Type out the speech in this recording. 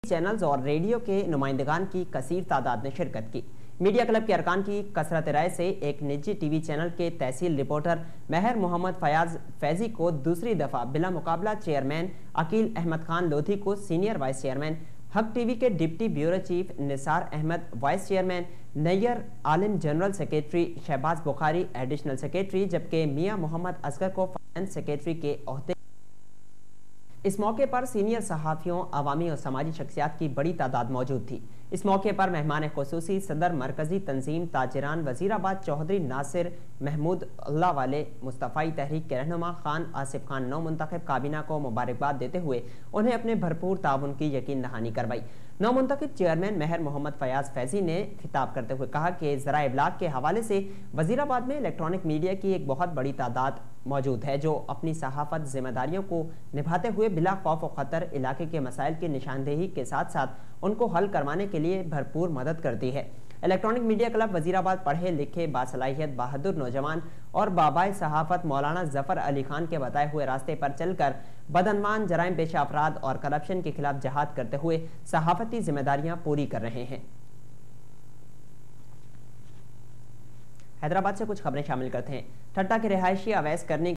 Channels اور radio کے نمائندگان کی کثیر تعداد نے شرکت کی۔ میڈیا کلب کے ارکان کی کثرت رائے سے ایک نجی ٹی وی چینل کے تحصیل رپورٹر مہر محمد فیاض فیضی کو دوسری دفعہ بلا مقابلہ چیئرمین، عقیل احمد خان لودھی کو senior vice chairman, Haq TV کے deputy bureau chief Nisar Ahmed vice chairman, Nayyar Alam general secretary, Shahbaz Bukhari additional secretary, جبکہ میاں محمد اصغر کو فائنانس سیکریٹری کے عہدے۔ اس موقع پر سینئر صحافیوں، عوامی اور سماجی شخصیات کی بڑی تعداد موجود تھی۔ اس موقع پر مہمان خصوصی صدر مرکزی تنظیم تاجران وزیر آباد چودھری ناصر محمود اللہ والے مصطفی تحریک کے رہنما خان آصف خان نو منتخب کابینہ کو مبارکباد دیتے ہوئے انہیں اپنے بھرپور تعاون کی یقین دہانی کروائی۔ نو منتخب چیئرمین مہر محمد فیاض فیضی نے خطاب کرتے ہوئے کہا کہ ذرائع ابلاغ کے حوالے سے وزیر آباد میں الیکٹرانک میڈیا کی ایک بہت بڑی تعداد موجود ہے جو اپنی صحافت ذمہ داریوں کو نبھاتے ہوئے بلا خوف و خطر علاقے کے مسائل کی نشاندہی کے ساتھ ساتھ ان کو حل کروانے کے لیے بھرپور مدد کرتی ہے۔ الیکٹرانک میڈیا کلب وزیر آباد پڑھے لکھے، باصلاحیت، بہادر نوجوان اور بابائے صحافت مولانا ظفر علی خان کے بتائے ہوئے راستے پر چل کر بدعنوان، جرائم پیشہ افراد اور کرپشن کے خلاف جہاد کرتے ہوئے صحافتی ذمہ داریاں پوری کر رہے ہیں۔ حیدرآباد سے کچھ خبریں شامل کرتے ہیں۔ ٹھٹہ کے رہائشی اویس کرنی